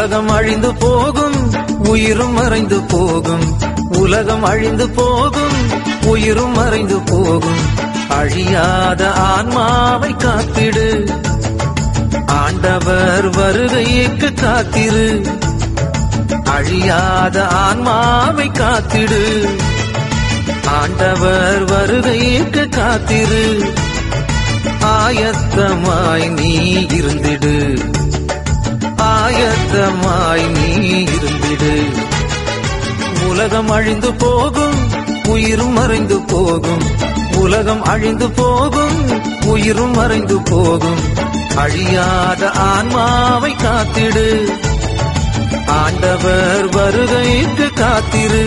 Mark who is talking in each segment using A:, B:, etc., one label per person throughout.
A: உலகம் அழிந்து போகும், உயிரும் மறைந்து போகும். உலகம் அழிந்து போகும், உயிரும் மறைந்து போகும். அழியாத ஆன்மாவை காத்திடு, ஆண்டவர் வருகைக்கு காத்திரு. அழியாத ஆன்மாவை காத்திடு, ஆண்டவர் வருகைக்கு காத்திரு. ஆயத்தமாய் நீ இருந்திடு, ஆயத்தமாய் நீ இருந்திடு. உலகம் அழிந்து போகும், உயிரும் மறைந்து போகும். உலகம் அழிந்து போகும், உயிரும் மறைந்து போகும். அழியாத ஆன்மாவை காத்திடு, ஆண்டவர் வருகைக்கு காத்திரு.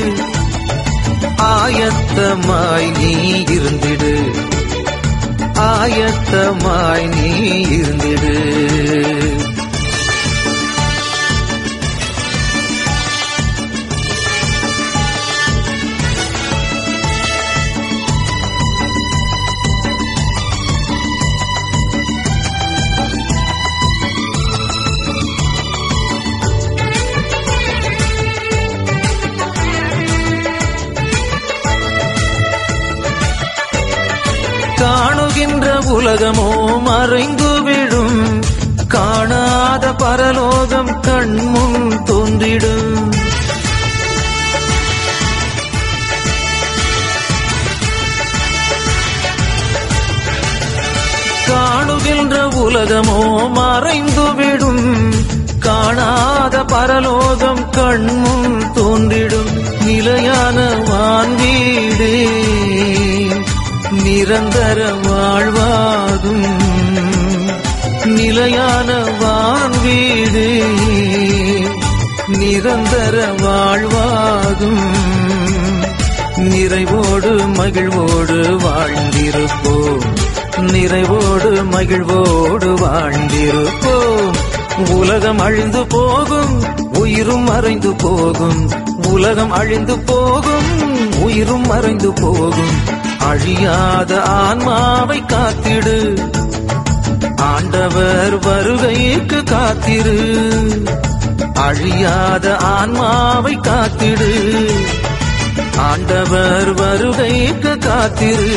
A: ஆயத்தமாய் நீ இருந்திடு, ஆயத்தமாய் நீ இருந்திடு. காணுகின்ற உலகமோ மறைந்து விடும், காணாத பரலோகம் கண்முன் தோன்றிடும். காணுகின்ற உலகமோ மறைந்து விடும், காணாத பரலோகம் கண்முன் தோன்றிடும். நிலையான வான்வீடே நிரந்தர வாழ்வாகும், நிலையான வான்வீடு நிரந்தர வாழ்வாகும். நிறைவோடு மகிழ்வோடு வாழ்ந்திருப்போம், நிறைவோடு மகிழ்வோடு வாழ்ந்திருப்போம். உலகம் அழிந்து போகும், உயிரும் மறைந்து போகும். உலகம் அழிந்து போகும், உயிரும் மறைந்து போகும். அழியாத ஆன்மாவை காத்திடு, ஆண்டவர் வருகைக்கு காத்திரு. அழியாத ஆன்மாவை காத்திடு, ஆண்டவர் வருகைக்கு காத்திரு.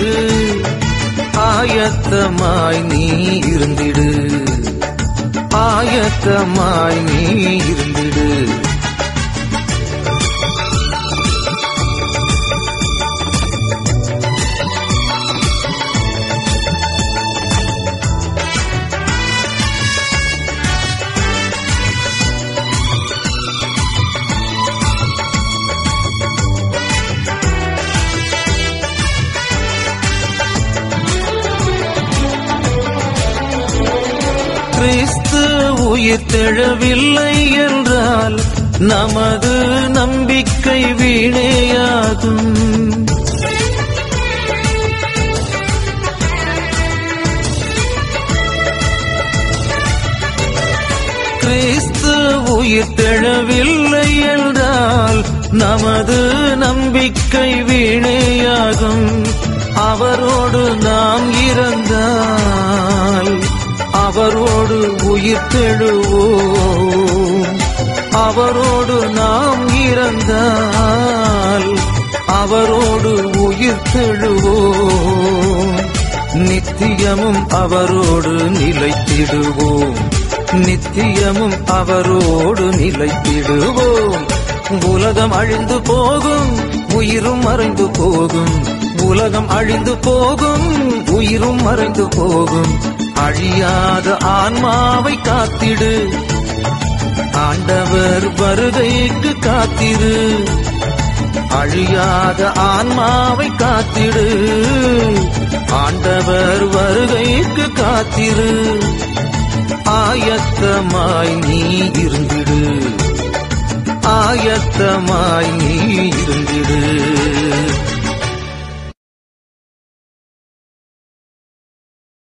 A: ஆயத்தமாய் நீ இருந்திடு, ஆயத்தமாய் நீ இருந்திடு. கிறிஸ்து உயிர் தெழவில்லை என்றால் நமது நம்பிக்கை வீணேயாகும். கிறிஸ்து உயிர் தெழவில்லை என்றால் நமது நம்பிக்கை வீணேயாகும். அவரோடு நாம் இறந்தால் அவரோடு உயிர் தெழுவோம். அவரோடு நாம் இறந்தால் அவரோடு உயிர் தெழுவோம். நித்தியமும் அவரோடு நிலைத்திடுவோம், நித்தியமும் அவரோடு நிலைத்திடுவோம். உலகம் அழிந்து போகும், உயிரும் மறைந்து போகும். உலகம் அழிந்து போகும், உயிரும் மறைந்து போகும். அழியாத ஆன்மாவை காத்திடு, ஆண்டவர் வருகைக்கு காத்திரு. அழியாத ஆன்மாவை காத்திடு, ஆண்டவர் வருகைக்கு காத்திரு. ஆயத்தமாய் நீ இருந்திடு, ஆயத்தமாய் நீ இருந்திடு.